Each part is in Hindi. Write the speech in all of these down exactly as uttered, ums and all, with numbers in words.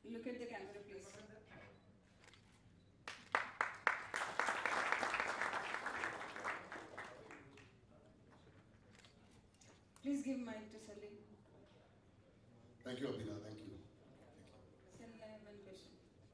Look at the camera, please. Please give mic to Salil. Thank you, Abhina. Thank you. Salil, I have one question.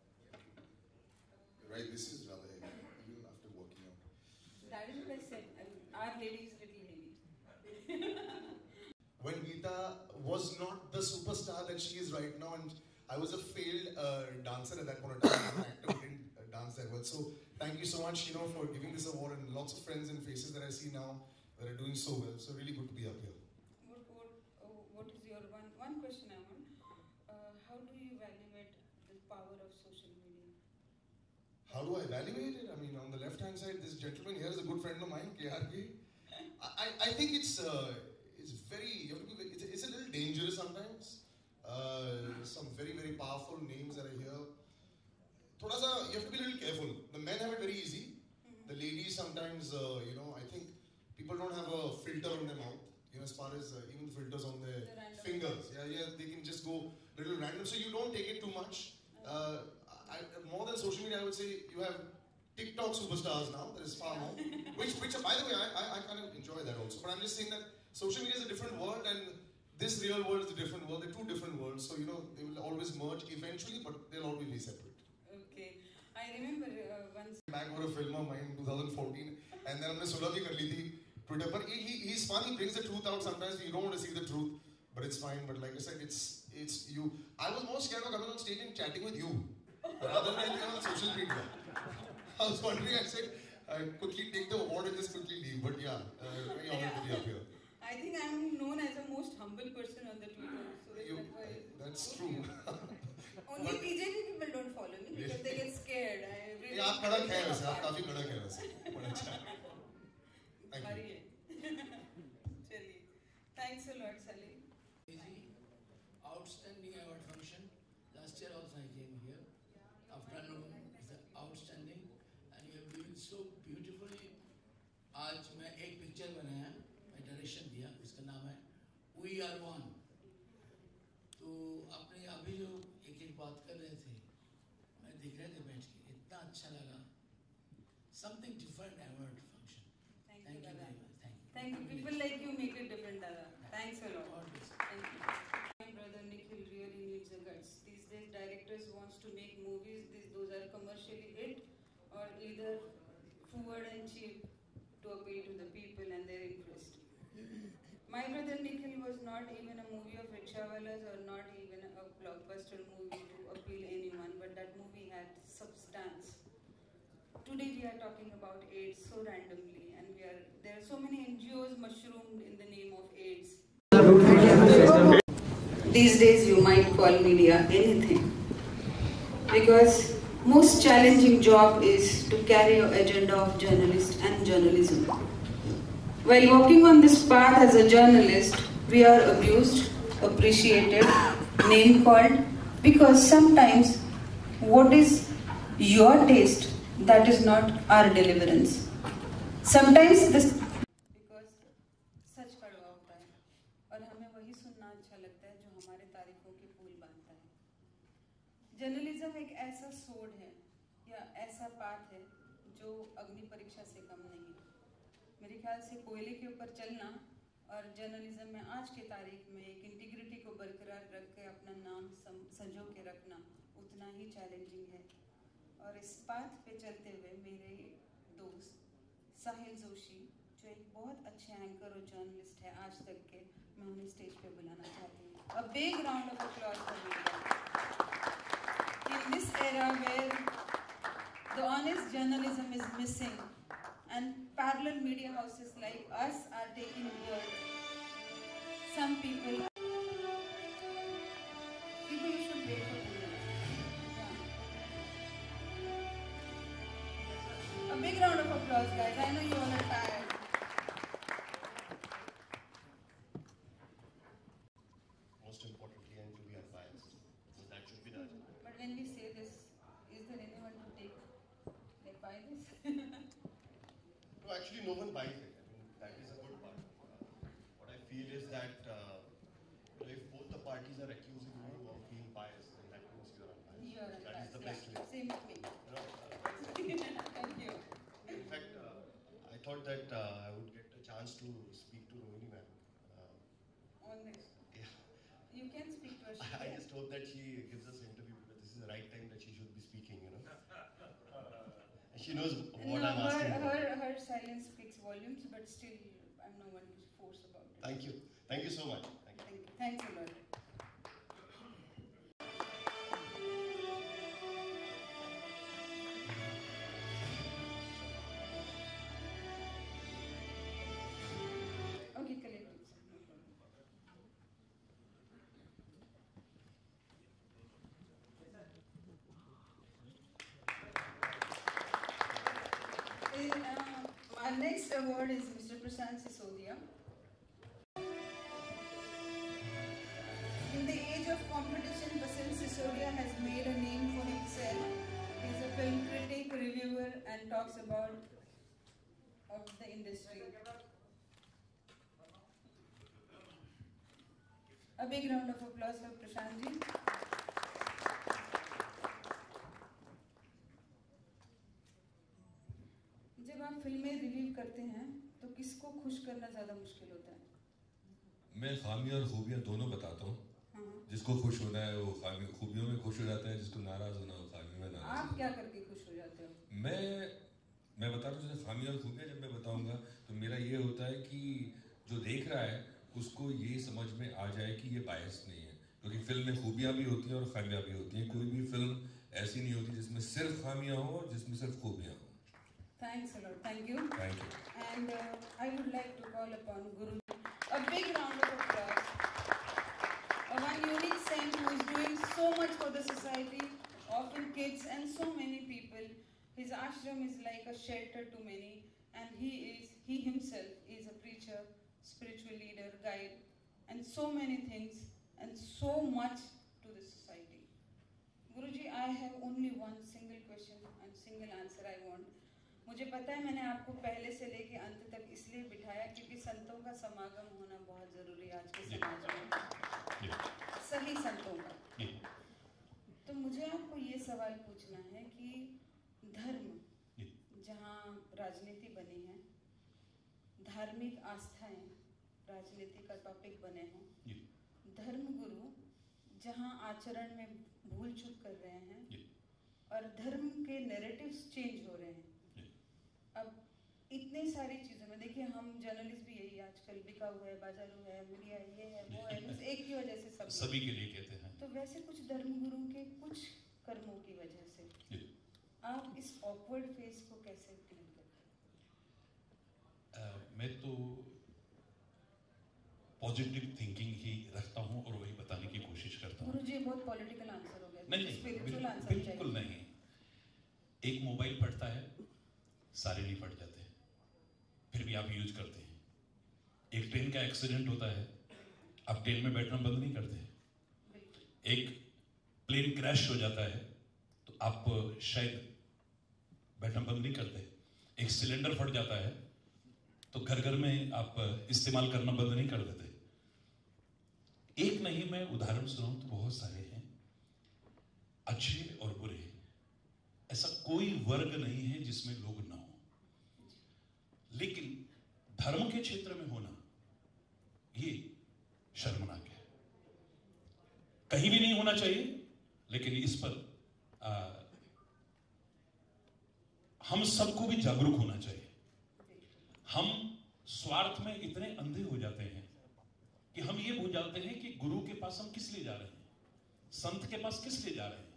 You're right, this is rather heavy, even after working out. That is what I said. Our lady is a little heavy. When Geeta was not the superstar that she is right now, and I was a failed uh, dancer at that point of time, an actor who didn't uh, dance that well. So thank you so much, you know, for giving this award, and lots of friends and faces that I see now that are doing so well. So really good to be up here. What, what, oh, what is your one, one question I want? Uh, how do you evaluate the power of social media? How do I evaluate it? I mean, on the left-hand side, this gentleman here is a good friend of mine, K R K. I, I think it's uh, it's very, you have to be, it's, it's a little dangerous sometimes. Uh, some very, very powerful names that I hear. Thoda sa, you have to be a little careful. The men have it very easy. The ladies sometimes, uh, you know, I think people don't have a filter on their mouth. You know, as far as uh, even filters on their The fingers. Yeah, yeah, they can just go a little random. So you don't take it too much. Uh, I, more than social media, I would say you have TikTok superstars now. That is far more. Which, which, by the way, I, I, I kind of enjoy that also. But I'm just saying that social media is a different world, and this real world is a different world. They're two different world. So, you know, they will always merge eventually, but they'll always be separate. Okay. I remember uh, once. Back over a film of mine in twenty fourteen, and then हमने सुलह भी कर ली थी Twitter पर. He, he, he's fun. He brings the truth out. Sometimes you don't want to see the truth, but it's fine. But like I said, it's it's you. I was more scared of coming on stage and chatting with you rather than anything on social media. I was wondering. I said, I quickly take the award and just quickly leave. But yeah, uh, very honored to be up here. I think I'm known as the most humble person on the Twitter. So that's, You, why that's true. only P J P people don't follow me because they get scared. I really आप कड़क हैं वैसे, आप काफी कड़क हैं वैसे. बड़ा अच्छा. Thank you. Chaliye. Thanks a lot, Salil. Outstanding award function. Last year also I came here. Afternoon is outstanding, and you have been so beautifully. आज मैं एक पिक्चर बनाया, मैं डायरेक्शन दिया, इसका नाम है We Are One. तो अपने अभी जो एक एक बात कर रहे थे, मैं देख रहे थे बैठ के, इतना अच्छा लगा. Something different award function. Thank, Thank you, you Dada. very much. Thank you. Thank you. People like you make it different, Dada. Thanks a lot. Always. Thank you. My brother Nikhil really needs the guts. These days, directors wants to make movies. These those are commercially hit or either forward and cheap to appeal to the people and their interest. My brother Nikhil was not even a movie of rickshawalas or not even a blockbuster movie to appeal anyone, but that movie had substance. Today we are talking about AIDS so randomly, and we are there are so many N G Os mushroomed in the name of AIDS. These days you might call media anything, because most challenging job is to carry your agenda of journalist and journalism. While walking on this path as a journalist, we are abused, appreciated, name called, because sometimes what is your taste, that is not our deliverance. Sometimes this because सच कड़वा होता है और हमें वही सुनना अच्छा लगता है जो हमारे तारीखों के पुल बांधता है. जर्नलिज्म एक ऐसा सोड है या ऐसा पाथ है जो अग्नि परीक्षा से कम नहीं. मेरे ख्याल से कोयले के ऊपर चलना और जर्नलिज्म में आज के तारीख में एक इंटीग्रिटी को बरकरार रख के अपना नाम संजो के रखना उतना ही चैलेंजिंग है. और इस पाथ पे चलते हुए मेरे दोस्त साहिल जोशी, जो एक बहुत अच्छे एंकर और जर्नलिस्ट है आज तक के, मैं उन्हें स्टेज पे बुलाना चाहती हूँ. A big round of applause for media. In this era where the honest journalism is missing and parallel media houses like us are taking birth, some people people you should wait for two minutes. A big round of applause, guys. I know you all are tired. Most importantly, and to be unbiased. So that should be done. But when we say this, is there anyone to take, like, buy this? No, actually, no one buys it. I mean, that is a good part. Uh, what I feel is that uh, if both the parties are accusing you of being biased, then that means you are unbiased. same with me. You know, Thank you. in fact, uh, I thought that uh, I would get a chance to speak to Rohini ma'am. Uh, On this. yeah. You can speak to us. I just hope that she gives us an interview because this is the right time that she should be speaking, you know. And she knows what no, I'm asking her, about. her, her silence speaks volumes, but still, I'm no one to force about it. Thank you. Thank you so much. Thank you. Thank you. Thanks a lot. Okay, collect it, sir. No problem. Uh, our next award is Mister Prashant Sisodia. In the age of competition, Basant Sisodia has made a name for himself. He's a film critic, reviewer, and talks about of the industry. A big round of applause for Prashant ji. जब आप फिल्में रिव्यू करते हैं तो किसको खुश करना ज्यादा मुश्किल होता है? मैं खामियां और खूबियां दोनों बताता हूँ। हाँ। जिसको खुश होना है वो खामी खूबियों में खुश हो जाता है, जिसको नाराज होना हो खामियों में नाराज। आप क्या करके खुश हो जाते हो? मैं मैं बता रहा हूँ जैसे खामियां और खूबियां जब मैं बताऊंगा तो मेरा ये होता है कि जो देख रहा है उसको ये समझ में आ जाए कि ये बायस नहीं है, क्योंकि फिल्म में खूबियां भी होती हैं और खामियां भी होती हैं। कोई भी फिल्म ऐसी नहीं होती जिसमें सिर्फ खामियां हो और जिसमें सिर्फ खूबियां हो। Thanks a lot. Thank you. Thank you. And uh, I would like to call upon Guru. A big round of applause. A one unique saint who is doing so much for the society, often kids and so many people. His ashram is like a shelter to many, and he is he himself is a preacher, spiritual leader, guide, and so many things, and so much to the society. Guruji, I have only one single question and single answer I want. मुझे पता है मैंने आपको पहले से लेके अंत तक इसलिए बिठाया क्योंकि संतों का समागम होना बहुत जरूरी है आज के समाज में, सही संतों का। तो मुझे आपको ये सवाल पूछना है कि धर्म जहाँ राजनीति बनी है, धार्मिक आस्थाएं राजनीति का टॉपिक बने हों, धर्म गुरु जहाँ आचरण में भूल चूक कर रहे हैं और धर्म के नैरेटिव्स चेंज हो रहे हैं। अब इतने सारी चीजों में देखिए, हम जर्नलिस्ट भी यही आजकल बिका हुआ है, बाजारू है, मीडिया ये है वो है, बस एक की वजह से सब सभी के लिए कहते हैं। तो वैसे कुछ धर्मगुरु के कुछ कर्मों की वजह से आप इस ऑकवर्ड फेस को कैसे डील करते हैं? मैं तो पॉजिटिव थिंकिंग ही रखता हूं और वही बताने की कोशिश करता हूं। गुरुजी बहुत पॉलिटिकल आंसर हो गया। नहीं स्पिरिचुअल आंसर बिल्कुल नहीं। एक मोबाइल फटता है, सारे नहीं फट जाते, फिर भी आप यूज करते हैं। एक ट्रेन का एक्सीडेंट होता है, आप ट्रेन में बैठना बंद नहीं करते। एक प्लेन क्रैश हो जाता है तो आप शायद बैठना बंद नहीं करते। एक सिलेंडर फट जाता है तो घर घर में आप इस्तेमाल करना बंद नहीं कर देते। एक नहीं, मैं उदाहरण सुनाऊं तो बहुत सारे हैं, अच्छे और बुरे। ऐसा कोई वर्ग नहीं है जिसमें लोग ना हो, लेकिन धर्म के क्षेत्र में होना ये शर्मनाक है। कहीं भी नहीं होना चाहिए, लेकिन इस पर आ, हम सबको भी जागरूक होना चाहिए। हम स्वार्थ में इतने अंधे हो जाते हैं कि हम ये भूल जाते हैं कि गुरु के पास हम किस लिए जा रहे हैं, संत के पास किस लिए जा रहे हैं।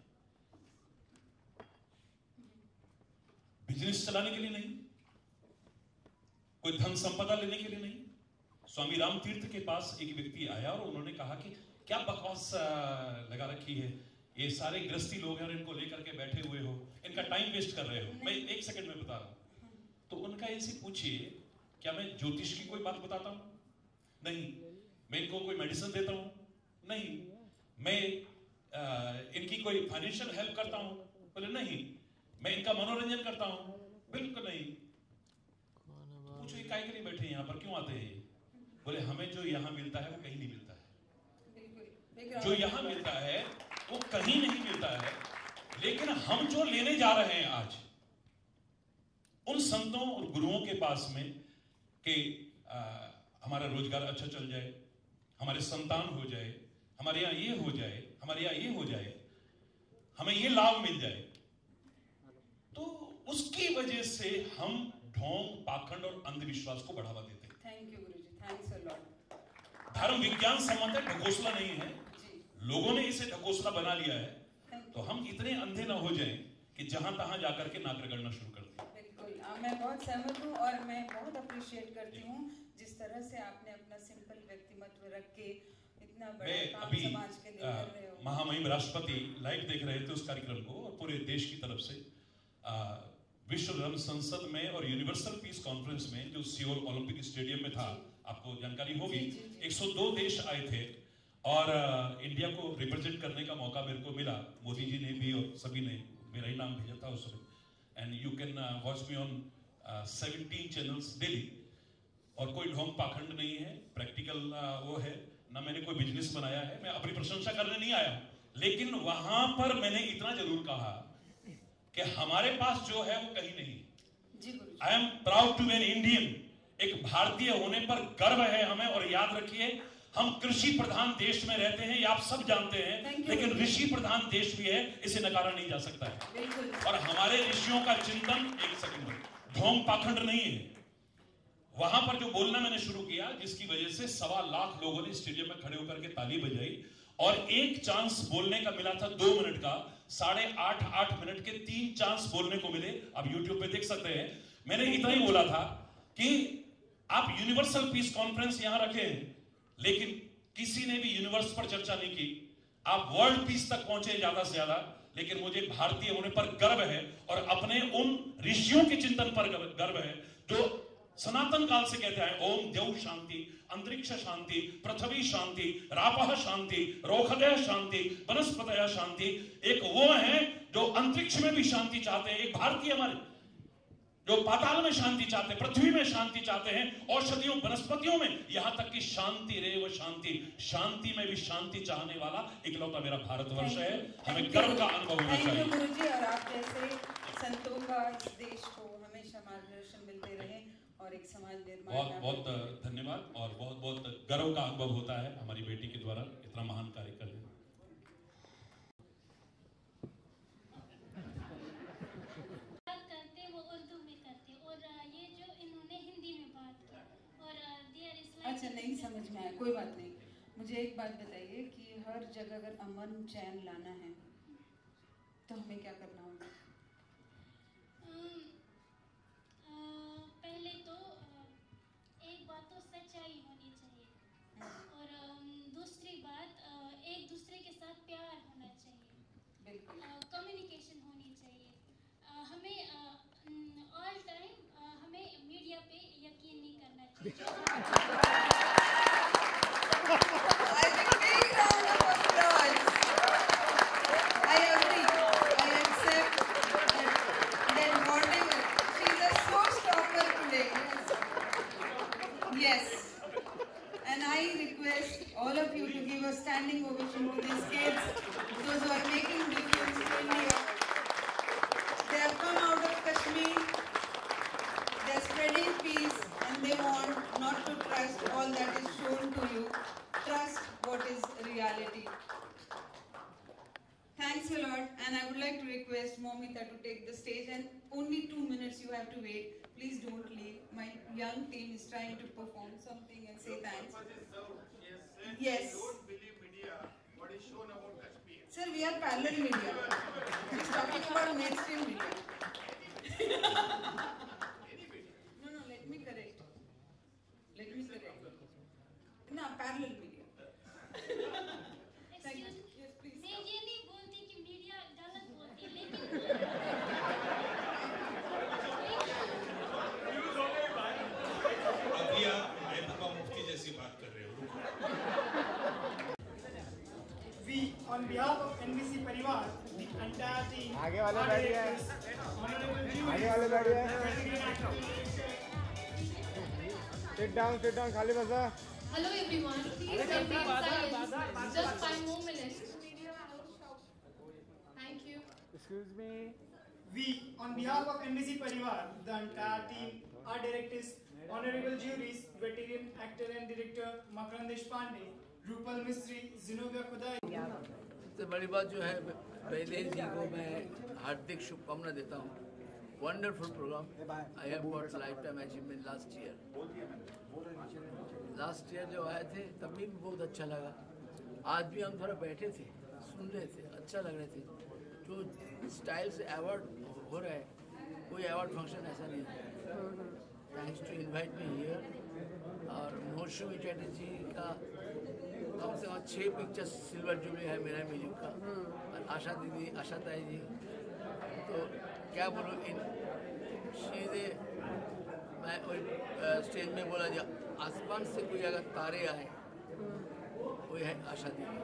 बिजनेस चलाने के लिए नहीं, कोई धन संपदा लेने के लिए नहीं। स्वामी राम तीर्थ के पास एक व्यक्ति आया और उन्होंने कहा कि क्या बकवास लगा रखी है, ये सारे गृहस्थी लोग हैं और इनको लेकर के बैठे हुए हो, इनका टाइम वेस्ट कर रहे हो। मैं एक सेकंड में बता रहा हूं। तो उनका इनसे पूछिए, क्या मैं ज्योतिष की कोई बात बताता हूं? नहीं। मैं इनको कोई मेडिसिन देता हूं? नहीं। मैं आ, इनकी कोई फाइनेंशियल हेल्प करता हूं? बोले नहीं। मैं इनका मनोरंजन करता हूं? बिल्कुल नहीं। पूछो ये काय के लिए बैठे हैं यहाँ पर, क्यों आते हैं? बोले हमें जो यहाँ मिलता है वो कहीं नहीं मिलता है। जो यहाँ मिलता है वो कहीं नहीं मिलता है। लेकिन हम जो लेने जा रहे हैं आज उन संतों और गुरुओं के पास में कि आ, हमारा रोजगार अच्छा चल जाए, हमारे संतान हो जाए, हमारे यहां ये हो जाए, हमारे यहां ये हो जाए, हमें ये लाभ मिल जाए, तो उसकी वजह से हम ढोंग, पाखंड और अंधविश्वास को बढ़ावा देते हैं। Thank you Guruji, thanks a lot. धर्म विज्ञान संबंध है, ढकोसला नहीं है। लोगों ने इसे ढकोसला बना लिया है, तो हम इतने अंधे ना हो जाएं कि जहां तहां जाकर के नाक रगड़ना शुरू कर दें। बिल्कुल, आ, मैं बहुत सहमत हूँ और मैं बहुत अप्रिशिएट करती हूँ जिस तरह से आपने अपना सिंपल व्यक्तिमत्व रख के इतना बड़ा काम समाज के लिए कर रहे हो। महामहिम राष्ट्रपति लाइव देख रहे थे उस कार्यक्रम को और पूरे देश की तरफ से आ, विश्व धर्म संसद में और यूनिवर्सल पीस कॉन्फ्रेंस में जो सियोल ओलंपिक स्टेडियम में था, आपको जानकारी होगी, एक सौ दो देश आए थे और आ, इंडिया को रिप्रेजेंट करने का मौका मेरे को मिला। मोदी जी ने भी और सभी ने मेरा ही नाम भेजा था उस समय। And you can watch me on seventeen channels daily. और कोई ढोंग पाखंड नहीं है, प्रैक्टिकल uh, वो है ना, मैंने कोई बिजनेस बनाया है, मैं अपनी प्रशंसा करने नहीं आया हूं। लेकिन वहां पर मैंने इतना जरूर कहा कि हमारे पास जो है वो कहीं नहीं। I am proud to be an Indian. एक भारतीय होने पर गर्व है हमें। और याद रखिए, हम कृषि प्रधान देश में रहते हैं, ये आप सब जानते हैं, लेकिन ऋषि प्रधान देश भी है, इसे नकारा नहीं जा सकता है। और हमारे ऋषियों का चिंतन, एक सेकंड में, ढोंग पाखंड नहीं है। वहां पर जो बोलना मैंने शुरू किया, जिसकी वजह से सवा लाख लोगों ने स्टेडियम में खड़े होकर के ताली बजाई, और एक चांस बोलने का मिला था दो मिनट का, साढ़े आठ आठ मिनट के तीन चांस बोलने को मिले। आप यूट्यूब पे देख सकते हैं। मैंने इतना ही बोला था कि आप यूनिवर्सल पीस कॉन्फ्रेंस यहां रखें, लेकिन किसी ने भी यूनिवर्स पर चर्चा नहीं की। आप वर्ल्ड पीस तक पहुंचे ज्यादा से ज्यादा, लेकिन मुझे भारतीय होने पर गर्व है और अपने उन ऋषियों के चिंतन पर गर्व है जो सनातन काल से कहते हैं, ओम देव शांति, अंतरिक्ष शांति, पृथ्वी शांति, रापः शांति, रोखदय शांति, वनस्पतय शांति। एक वो है जो अंतरिक्ष में भी शांति चाहते हैं, एक भारतीय हमारे जो पाताल में शांति चाहते हैं, पृथ्वी में शांति चाहते हैं, औषधियों वनस्पतियों में, यहां तक कि शांति रेव शांति, शांति में भी शांति चाहने वाला इकलौता मेरा भारतवर्ष है। हमें गर्व का अनुभव होना चाहिए। गुरुजी, और आप जैसे संतों का इस देश को हमेशा मार्गदर्शन मिलते रहे और एक समाज निर्माण। बहुत बहुत धन्यवाद और बहुत बहुत गर्व का अनुभव होता है हमारी बेटी के द्वारा इतना महान कार्य करने। करते वो उर्दू में करते, और ये जो इन्होंने हिंदी में बात की और अच्छा नहीं समझ में आया, कोई बात नहीं। मुझे एक बात बताइए कि हर जगह अगर अमन चैन लाना है तो हमें क्या करना होगा? पहले तो एक बात तो सच्चाई होनी चाहिए, और दूसरी बात एक दूसरे के साथ प्यार होना चाहिए, कम्युनिकेशन होनी चाहिए। हमें ऑल टाइम हमें मीडिया पे यकीन नहीं करना चाहिए। Yes, and I request all of you to give a standing ovation to these kids, those who are making difference to India. They have come out of Kashmir, they are spreading peace, and they want not to trust all that is shown to you. Trust what is reality. Thanks a lot, and I would like to request Momita to take the stage, and only two minutes you have to wait. Please don't leave. My young team is trying to perform something and say thanks. Yes. Don't believe media. What is shown about Kashmir? Sir, we are parallel media. He's talking about mainstream media. No, no, let me correct. Let me correct. No, parallel media. Thank you. Yes, please. मैं ये नहीं बोलती कि मीडिया गलत बोलती, लेकिन अभी आप महबूबा मुफ्ती जैसी बात कर रहे हो। We, on behalf of N B C Parivar, the entire team, आगे वाले बैठिए, आगे वाले बैठिए, sit down, sit down, खाली बसा। Hello everyone, please remain silent, just five more minutes. Thank you. Excuse me. We, on behalf of N B C Parivar, the entire team, our directors, honorable juries, veteran actor and director Makarand Deshpande, Rupal Mistry, Zenobia Khudai. सबसे बड़ी बात जो है वैदेही जी को मैं हार्दिक शुभकामना देता हूँ. Wonderful program. I have got lifetime achievement last year. Last year जो आए थे तब भी बहुत अच्छा लगा. आज भी हम थोड़ा बैठे थे, सुन रहे थे, अच्छा लग रहे थे. जो स्टाइल से अवार्ड हो रहा है, कोई अवार्ड फंक्शन ऐसा नहीं है. Thanks to invite me here. और मौसमी चैटर्जी का कम से कम छः पिक्चर्स सिल्वर जुबली है मेरा म्यूजिक का. और आशा दीदी, आशा ताई जी, तो क्या बोलूँ, इन सीधे मैं स्टेज में बोला जा आसमान से कोई अगर तारे आए कोई है आशा दीदी.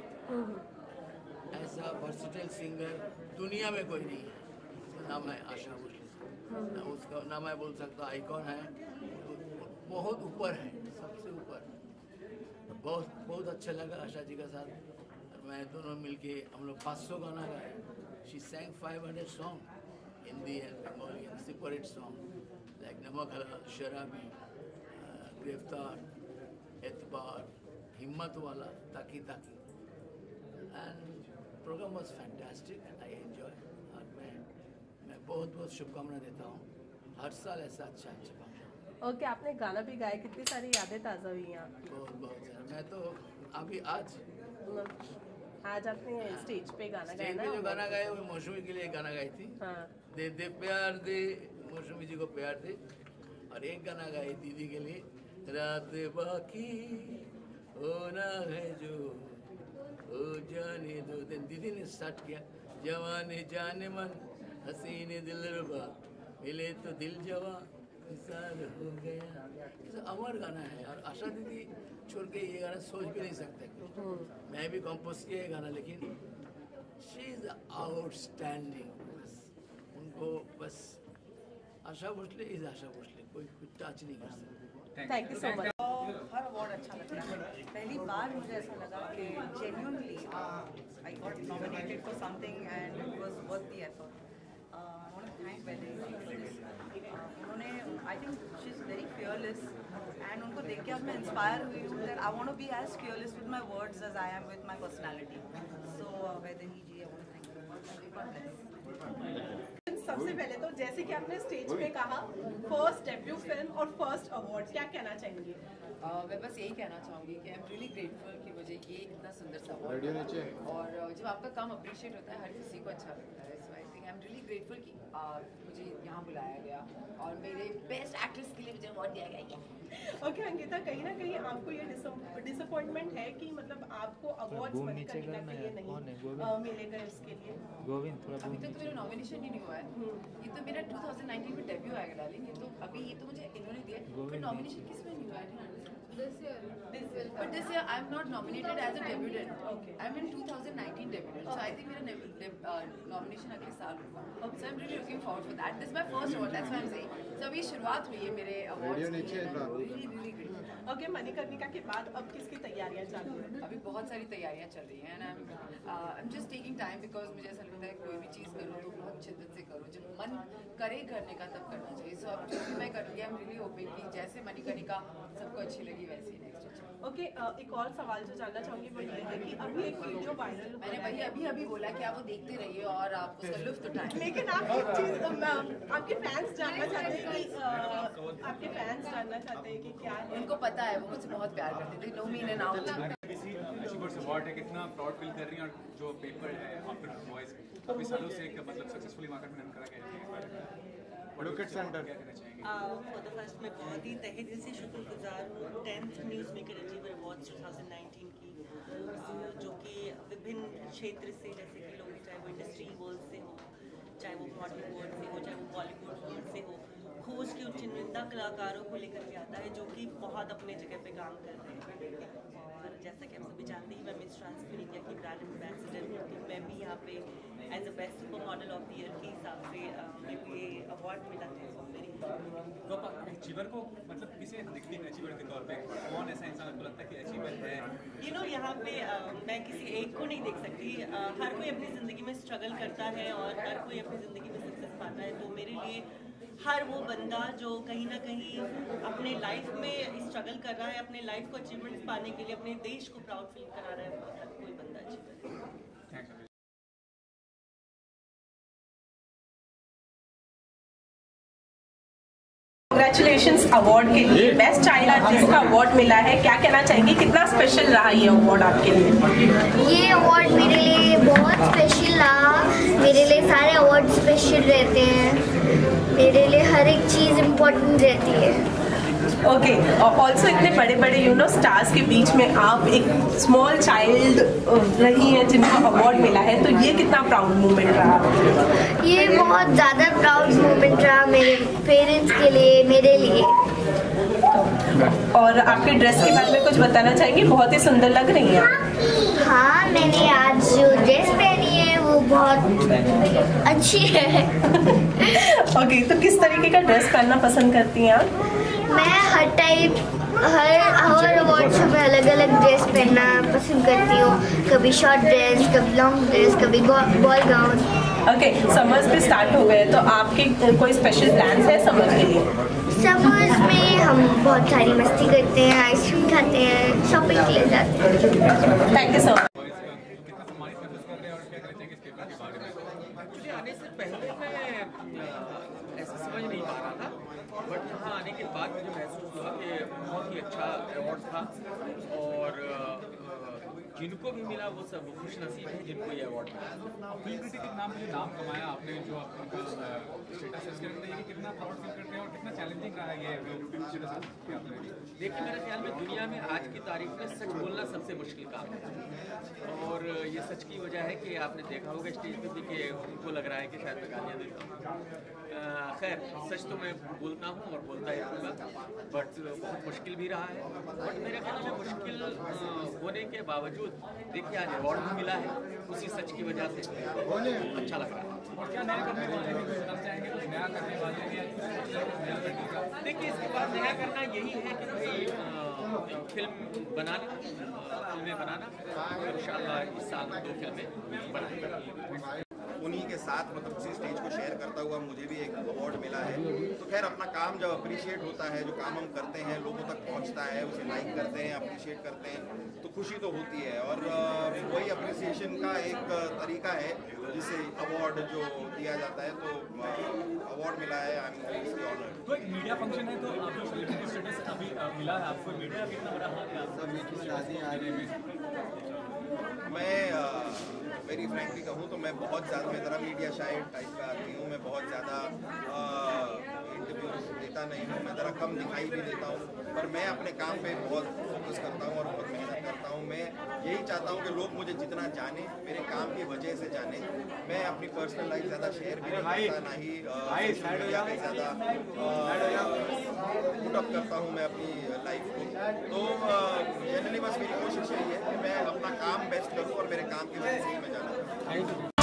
ऐसा वर्सिटाइल सिंगर दुनिया में कोई नहीं है. उसका नाम है आशा भोसले. ना उसका नाम मैं बोल सकता आइकॉन है, बहुत ऊपर है, सबसे ऊपर. बहुत बहुत अच्छा लगा आशा जी के साथ. मैं दोनों मिलके हम लोग पाँच सौ गाना गाए. She sang five hundred song, Hindi and Bengali and super hit song like Namak Halaal, Sharaabi, Giraftaar, Aitbaar, Himmatwala, Taki Taki. And program was fantastic and I enjoy. और मैं मैं बहुत बहुत शुभकामना देता हूँ. हर साल ऐसा अच्छा अच्छा काम. ओके okay, आपने गाना भी गाया, कितनी सारी यादें ताज़ा हुई यहाँ. बहुत बहुत सारा. मैं तो अभी आज आज आपने स्टेज पे गाना गाया स्टेज पे जो गाना गाया वो मौसमी के लिए गाना गाई थी. हाँ. दे दे प्यार दे, मौसमी जी को प्यार दे. और एक गाना गाई दीदी के लिए, रात बाकी होना है जो हो जाने दो. दीदी ने स्टार्ट किया, जवाने जाने मन हसीने दिलरुबा मिले तो दिल जवा निसार हो गया. अमर गाना है. और आशा दीदी छोड़ के ये गाना सोच भी नहीं सकते. मैं भी कंपोज किया ये गाना, लेकिन शी इज आउटस्टैंडिंग. उनको बस आशा भोसले इज आशा भोसले, कोई कुछ टच नहीं कर सकता. Thank you so much. हर अवार्ड अच्छा लगता है. पहली बार मुझे ऐसा लगा कि genuinely I got nominated for something and it was worth the effort. I want to thank Vaidehi ji for this. उन्होंने I think she is very fearless and उनको देख के अब मैं इंस्पायर हुई हूँ that I want to be as fearless with my words as I am with my personality. So Vaidehi ji, I want to thank you. सबसे पहले तो जैसे कि आपने स्टेज पे कहा, फर्स्ट डेब्यू फिल्म और फर्स्ट अवार्ड, क्या कहना चाहेंगे? uh, मैं बस यही कहना चाहूँगी कि आई एम रियली ग्रेटफुल कि मुझे ये इतना सुंदर सा अवार्ड मिला. और जब आपका काम अप्रिशिएट होता है हर किसी को अच्छा लगता है. So I think I am really grateful कि uh, मुझे यहाँ बुलाया गया और मेरे बेस्ट एक्ट्रेस के लिए मुझे अवार्ड दिया गया. ओके okay, अंकिता, कहीं ना कहीं आपको ये डिसअपॉइंटमेंट है कि मतलब आपको अवार्ड्स मणिकर्णिका के लिए नहीं मिले गए उसके लिए? गोविंद थोड़ा अभी तक तो मेरा नॉमिनेशन ही नहीं हुआ है. ये तो मेरा टू थाउजेंड नाइनटीन में डेब्यू आएगा डार्लिंग. ये तो अभी ये तो मुझे इन्होंने दिया, पर नॉमिनेशन किस में नहीं हुआ है? This year. This year. But this year I am not nominated as a debutant. Okay. I am in twenty nineteen debutant. Okay. So I think मेरा uh, nomination अगले साल होगा. Okay. So I am really looking forward for that. This is my first award. That's why I am saying. So अभी शुरुआत हुई है मेरे awards की. Really really great. Okay, Manikarnika के बाद अब किसकी तैयारियां चल रही हैं? अभी बहुत सारी तैयारियां चल रही हैं. And I'm uh, I'm just taking time because मुझे ऐसा लगता है कोई भी चीज़ करो तो बहुत शिद्दत से करो. जब मन करे करने का तब करना चाहिए. So अब जो भी मैं कर रही हूँ, I'm really hoping कि जैसे मणिकर्णिका सबको अच्छी लगी वैसे ही नेक्स्ट. ओके okay, uh, एक और सवाल जो जानना चाहूँगी वो ये है कि अभी एक वीडियो वायरल हो मैंने वही अभी अभी बोला कि आप वो देखते रहिए और आप उसका लुत्फ उठाएं. लेकिन आप एक चीज़ आपके फैंस जानना चाहते हैं कि आपके फैंस जानना चाहते हैं कि क्या है. उनको पता है, वो मुझसे बहुत प्यार करते थे. No mean and out. Award है, कितना प्राउड फील कर रही हैं. और जो पेपर है आफ्टर वॉइस काफी सालों से एक मतलब सक्सेसफुली मार्केट में रन करा गया है. Advocate center for the first मैं बहुत ही तहे दिल से शुक्रगुजार हूँ tenth news maker achiever awards two thousand nineteen की, जो कि विभिन्न क्षेत्र से, जैसे कि लोग चाहे वो इंडस्ट्री वर्ल्ड से हो, चाहे वो मॉडलिंग वर्ल्ड से हो, चाहे वो बॉलीवुड वर्ल्ड से हो, खोज के उन चुनिंदा कलाकारों को लेकर के आता है जो कि बहुत अपने जगह पे काम कर रहे हैं. और जैसा कि आप सभी जानते हैं, मैं मिस ट्रांस इंडिया की ब्रांड एम्बेसडर हूँ, तो मैं भी यहाँ पे as a best supermodel of the year के हिसाब से मेरे को ये अवार्ड मिला है। तो अचीवर को मतलब किसे दिखती है अचीवर के तौर पे? कौन ऐसा इंसान आपको लगता है कि अचीवर है? यू नो यहाँ पे uh, मैं किसी एक को नहीं देख सकती। uh, हर कोई अपनी ज़िंदगी में स्ट्रगल करता है और हर कोई अपनी ज़िंदगी में सक्सेस पाता है। तो मेरे लिए हर वो बंदा जो कहीं ना कहीं अपने लाइफ में स्ट्रगल कर रहा है, अपने लाइफ को अचीवमेंट्स पाने के लिए अपने देश को प्राउड फील करा रहा है, हर कोई बंदा अचीवर है। कंग्रेचुलेशंस अवार्ड के लिए बेस्ट चाइल्ड आर्टिस्ट का अवार्ड मिला है, क्या कहना चाहेंगे, कितना स्पेशल रहा ये अवार्ड आपके लिए? ये अवार्ड मेरे लिए बहुत स्पेशल रहा। मेरे लिए सारे अवार्ड स्पेशल रहते हैं, मेरे लिए हर एक चीज़ इम्पोर्टेंट रहती है। ओके, और ऑल्सो इतने बड़े बड़े यू नो स्टार्स के बीच में आप एक स्मॉल चाइल्ड रही हैं जिनको अवार्ड मिला है, तो ये कितना प्राउड मोमेंट रहा? ये बहुत ज़्यादा प्राउड मोमेंट रहा मेरे पेरेंट्स के लिए, मेरे लिए। और आपके ड्रेस के बारे में कुछ बताना चाहेंगे? बहुत ही सुंदर लग रही हैं। हाँ, मैंने आज जो ड्रेस पहनी है वो बहुत अच्छी है। ओके okay, तो किस तरीके का ड्रेस पहनना पसंद करती हैं आप? मैं हर टाइप हर हर अवार्ड्स में अलग अलग ड्रेस पहनना पसंद करती हूँ। कभी शॉर्ट ड्रेस, कभी लॉन्ग ड्रेस, कभी बॉल गाउन। ओके, समर्स भी स्टार्ट हो गए, तो आपके कोई स्पेशल प्लान्स है समर के लिए? समर्स में हम बहुत सारी मस्ती करते हैं, आइसक्रीम खाते हैं, शॉपिंग के लिए जाते हैं। Thank you so much. आने से पहले मैं ऐसा समझ नहीं पा रहा था, बट यहाँ आने के बाद मुझे महसूस हुआ कि बहुत ही अच्छा अवार्ड था और जिनको भी मिला वो सब खुश नसीब है जिनको ये अवार्ड मिला। फिल्म क्रिटिक के नाम पे नाम कमाया आपने, जो आपका स्टेटस है उसके लिए कितना प्राउड फील करते हैं और कितना चैलेंजिंग रहा है ये? देखिए, मेरे ख्याल में दुनिया में आज की तारीख में सच बोलना सबसे मुश्किल काम है और ये सच की वजह है कि आपने देखा होगा स्टेज पे भी कि उनको लग रहा है कि शायद मैं गालियाँ देता हूँ। खैर, सच तो मैं बोलता हूँ और बोलता ही रहूँगा, बट बहुत मुश्किल भी रहा है। बट मेरे ख्याल में मुश्किल होने के बावजूद देखिए आज अवार्ड भी मिला है उसी सच की वजह से, अच्छा लग रहा है। और क्या नया करने वाले हैं, कुछ बताना चाहेंगे? कुछ नया करने वाले हैं? देखिए, इसके बाद नया करना यही है कि भाई फिल्म बनाना, फिल्में बनाना, इंशाल्लाह इस साल दो फिल्में बनाएंगे। उन्हीं के साथ मतलब उसी स्टेज को शेयर करता हुआ मुझे भी एक अवार्ड मिला है। तो खैर, अपना काम जब अप्रिशिएट होता है, जो काम हम करते हैं लोगों तक पहुंचता है, उसे लाइक करते हैं, अप्रिशिएट करते हैं, तो खुशी तो होती है। और वही अप्रिसिएशन का एक तरीका है जिससे अवार्ड जो दिया जाता है। तो अवार्ड मिला है, आई एम ऑब्वियसली ऑनर्ड। तो एक मीडिया फंक्शन है, तो आपको सेलिब्रिटी स्टेटस अभी मिला है आपको, मीडिया कितना बड़ा हाथ है आपका मीडिया शादी आने में? मैं वेरी फ्रैंकली कहूँ तो मैं बहुत ज़्यादा, मैं ज़रा मीडिया शायद टाइप का आदमी हूँ। मैं बहुत ज़्यादा इंटरव्यू देता नहीं हूँ, मैं ज़रा कम दिखाई भी देता हूँ, पर मैं अपने काम पे बहुत फोकस करता हूँ और बहुत मेहनत करता हूँ। मैं यही चाहता हूँ कि लोग मुझे जितना जाने, मेरे काम की वजह से जाने। मैं अपनी पर्सनल लाइफ ज़्यादा शेयर भी नहीं करता, ना ही सोशल मीडिया पे ज़्यादा पुटअप करता हूँ मैं अपनी लाइफ को। तो जनरली बस मेरी कोशिश यही है कि मैं अपना काम बेस्ट करूँ और मेरे काम की वजह से ही मैं जाना।